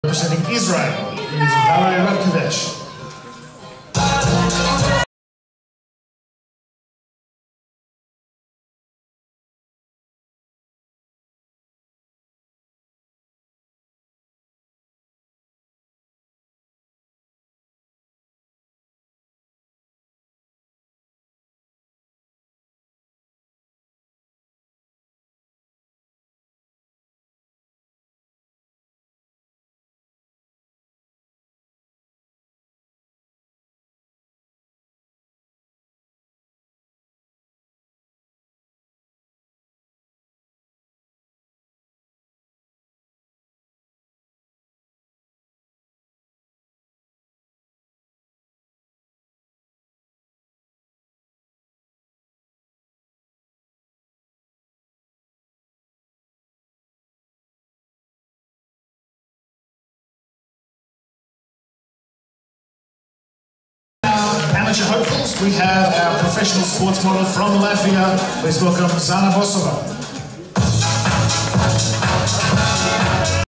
Representing Israel is Valery Radkovich. Amateur hopefuls, we have our professional sports model from Latvia. Please welcome Zana Bosova.